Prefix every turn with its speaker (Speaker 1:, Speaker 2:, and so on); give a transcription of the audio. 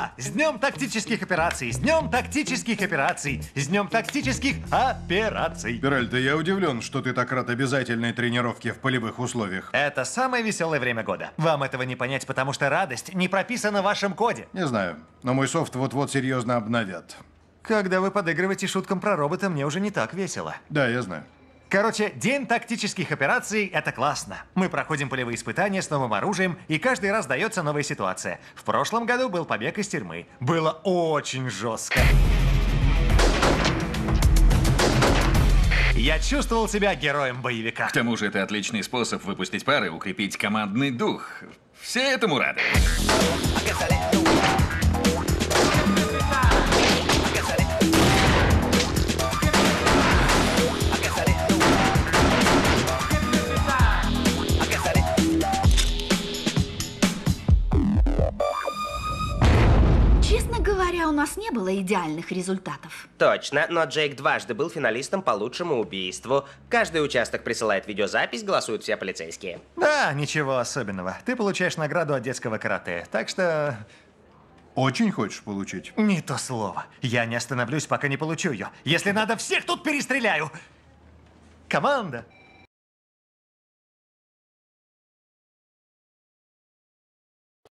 Speaker 1: Да, с днем тактических операций, с днем тактических операций, с днем тактических операций.
Speaker 2: Перальта, я удивлен, что ты так рад обязательной тренировке в полевых условиях.
Speaker 1: Это самое веселое время года. Вам этого не понять, потому что радость не прописана в вашем коде.
Speaker 2: Не знаю, но мой софт вот-вот серьезно обновят.
Speaker 1: Когда вы подыгрываете шуткам про робота, мне уже не так весело.
Speaker 2: Да, я знаю.
Speaker 1: Короче, день тактических операций – это классно. Мы проходим полевые испытания с новым оружием, и каждый раз дается новая ситуация. В прошлом году был побег из тюрьмы. Было очень жестко. Я чувствовал себя героем боевика.
Speaker 3: К тому же это отличный способ выпустить пар и укрепить командный дух. Все этому рады.
Speaker 4: Честно говоря, у нас не было идеальных результатов.
Speaker 5: Точно, но Джейк дважды был финалистом по лучшему убийству. Каждый участок присылает видеозапись, голосуют все полицейские.
Speaker 1: Да, ничего особенного. Ты получаешь награду от детского карате, так что...
Speaker 2: Очень хочешь получить?
Speaker 1: Не то слово. Я не остановлюсь, пока не получу ее. Если надо, всех тут перестреляю. Команда,